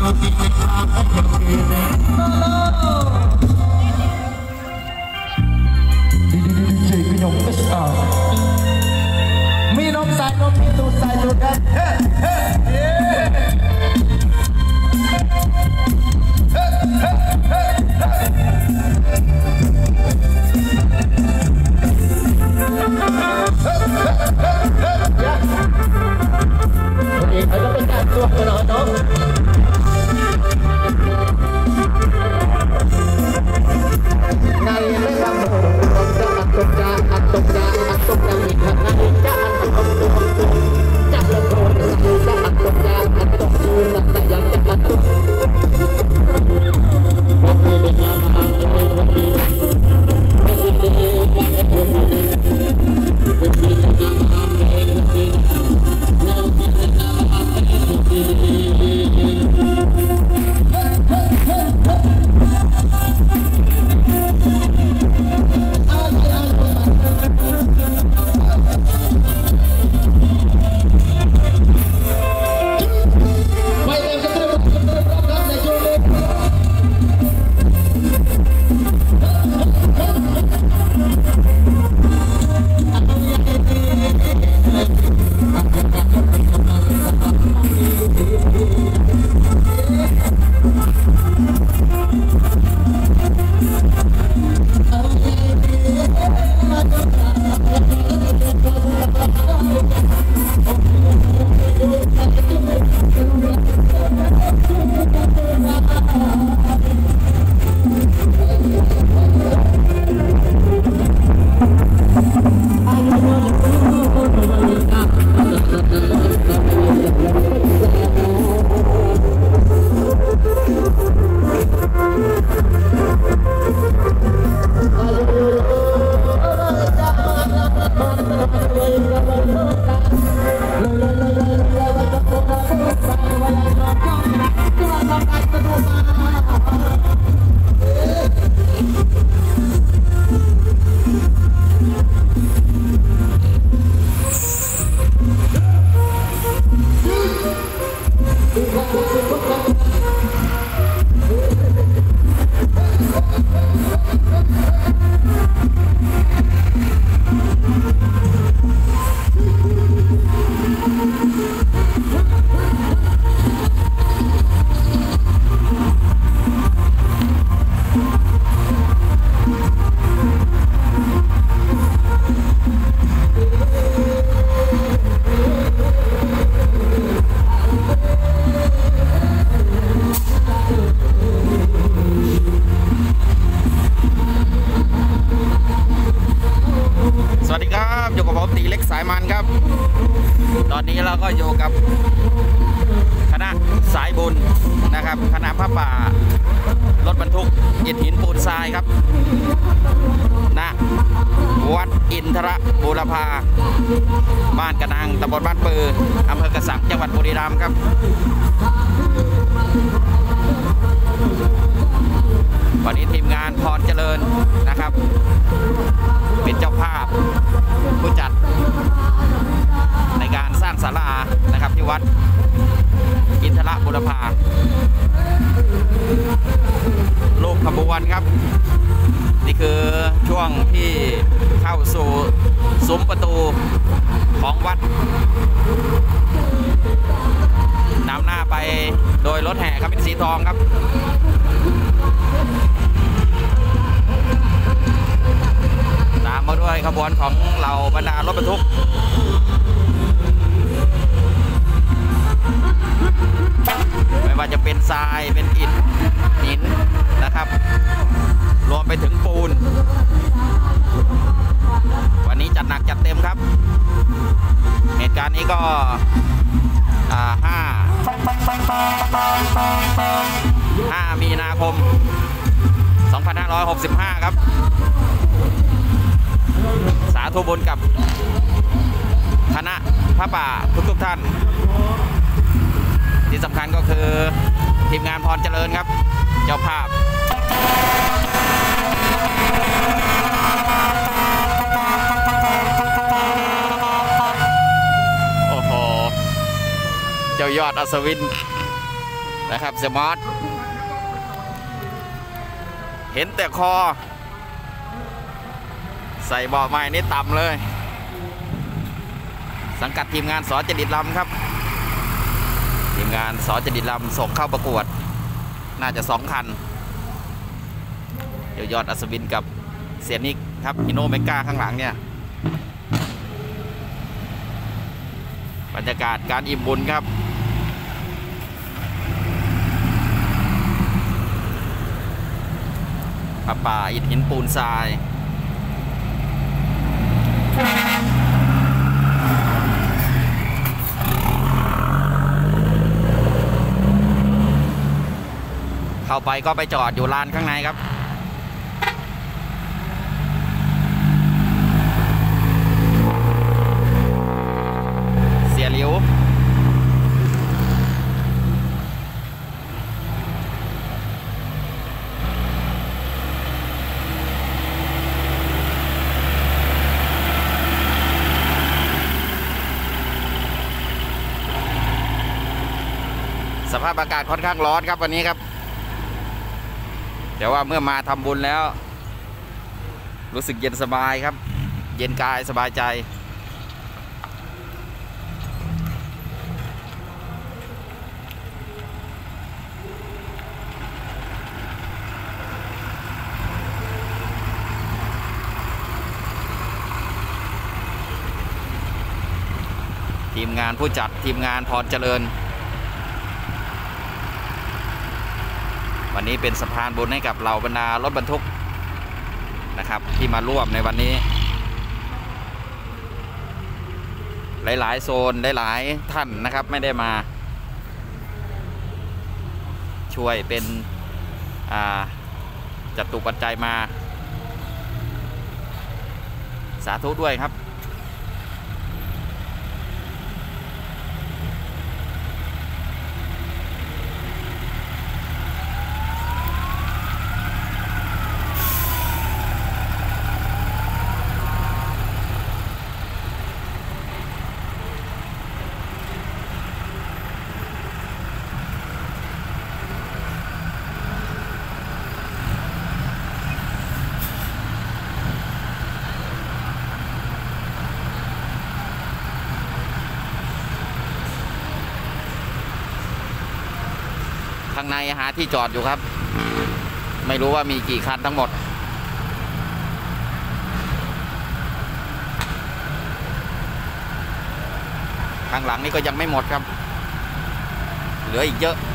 มีน้องสายน้องมีตูสายตูกันเขาจะเป็นการตัวกันหน่อยน้องในเรื่องราวของจะอัตจาอัตจาอัตจาอีกครั้งในจะอัตจาจะละโกนจะอัตจาอัตจาแต่ยังจะอัตจาวันนี้เป็นงานมหาวิทยาลัยวันนี้เป็นงานมหาวิทยาลัยวันนี้เป็นงานมหาวิทยาลัยวันนี้เราเป็นงานมหาวิทยาลัยวันตอนนี้เราก็อยู่กับคณะสายบุญนะครับคณะพระป่ารถบรรทุกอิฐหินปูนทรายครับณวัดอินทรบูรพาบ้านกระนังตำบลบ้านปืออำเภอกระสังจังหวัดบุรีรัมย์ครับวันนี้ทีมงานพรเจริญนะครับเป็นเจ้าภาพผู้จัดในการสร้างศาลานะครับที่วัดอินทรบูรพารูปขบวนครับนี่คือช่วงที่เข้าสู่ซุ้มประตูของวัดนำหน้าไปโดยรถแห่ครับเป็นสีทองครับตามมาด้วยขบวนของเหล่าบรรดารถบรรทุกไม่ว่าจะเป็นทรายเป็นอิฐหินนะครับรวมไปถึงปูนวันนี้จัดหนักจัดเต็มครับเหตุการณ์นี้ก็5 มีนาคม 2565 ครับสาธุบุญกับคณะพระป่าทุกท่านที่สำคัญก็คือทีมงานพรเจริญครับเจ้าภาพโอ้โหเจ้ายอดอัศวินนะครับเซมอสเห็นแต่คอใส่เบาะใหม่นี่ต่ำเลยสังกัดทีมงานสจดิตลำครับทีมงานสจดิตลำส่งเข้าประกวดน่าจะ2 คันเดี๋ยวยอดอัศวินกับเสียนิกครับฮิโนเมก้าข้างหลังเนี่ยบรรยากาศการอิ่มบุญครับพระป่าอิฐหินปูนทรายเข้าไปก็ไปจอดอยู่ลานข้างในครับเสียหลิวสภาพอากาศค่อนข้างร้อนครับวันนี้ครับแต่ว่าเมื่อมาทำบุญแล้วรู้สึกเย็นสบายครับเย็นกายสบายใจทีมงานผู้จัดทีมงานพรเจริญวันนี้เป็นสะพานบุญให้กับเหล่าบรรดารถบรรทุกนะครับที่มาร่วมในวันนี้หลายๆโซนหลายๆท่านนะครับไม่ได้มาช่วยเป็นจัดตุปัจจัยมาสาธุด้วยครับข้างในหาที่จอดอยู่ครับไม่รู้ว่ามีกี่คันทั้งหมดข้างหลังนี่ก็ยังไม่หมดครับเหลืออีกเยอะ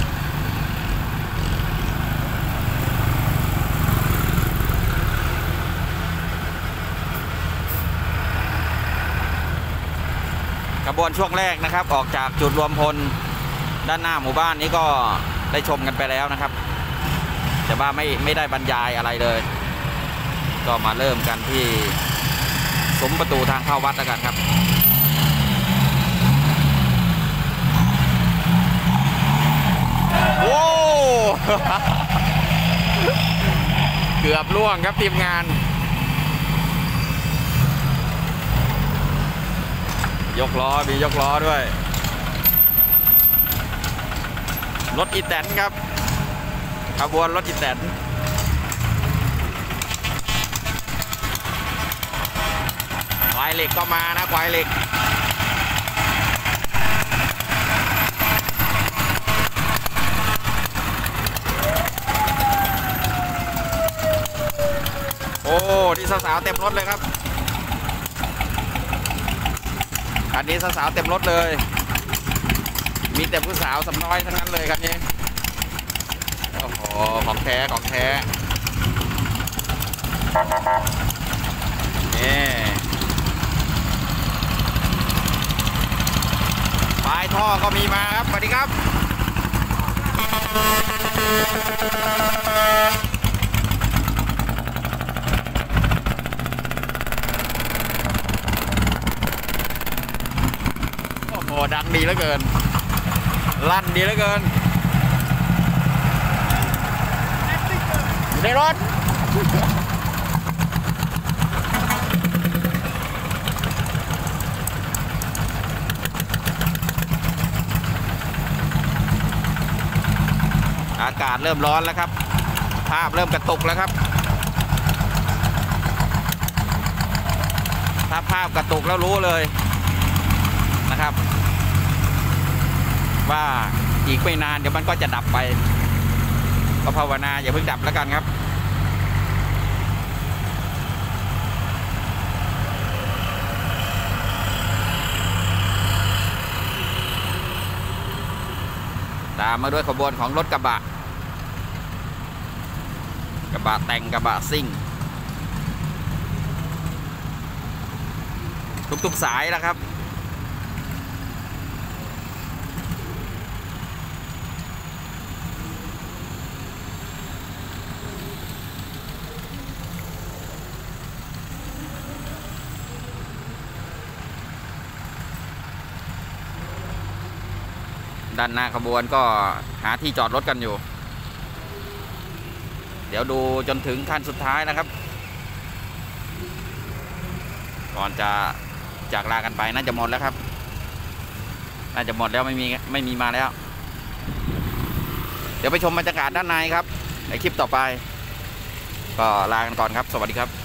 ขบวนช่วงแรกนะครับออกจากจุดรวมพลด้านหน้าหมู่บ้านนี้ก็ได้ชมกันไปแล้วนะครับแต่ว่าไม่ได้บรรยายอะไรเลยก็มาเริ่มกันที่ซุ้มประตูทางเข้าวัดแล้วกันครับโว้เกือบล่วงครับทีมงานยกล้อมียกล้อด้วยรถอีแตนครับขบวนรถอีแตนควายเหล็กก็มานะควายเหล็กโอ้นี่สาวๆเต็มรถเลยครับคันนี้สาวๆเต็มรถเลยมีแต่ผู้สาวสำน้อยทั้งนั้นเลยครับนี่โอ้โหของแท้ของแท้นี่ปลายท่อก็มีมาครับสวัสดีครับโอ้โหดังดีเหลือเกินลั่นดีเหลือเกินอยู่ในรถอากาศเริ่มร้อนแล้วครับภาพเริ่มกระตุกแล้วครับถ้าภาพกระตุกแล้วรู้เลยนะครับว่าอีกไม่นานเดี๋ยวมันก็จะดับไปก็ภาวนาอย่าเพิ่งดับแล้วกันครับตามมาด้วยขบวนของรถกระบะแต่งกระบะซิ่งทุกสายแล้วครับด้านหน้าขบวนก็หาที่จอดรถกันอยู่เดี๋ยวดูจนถึงคันสุดท้ายนะครับก่อนจะจากลากันไปน่าจะหมดแล้วครับน่าจะหมดแล้วไม่มีมาแล้วเดี๋ยวไปชมบรรยากาศด้านในครับในคลิปต่อไปก็ลากันก่อนครับสวัสดีครับ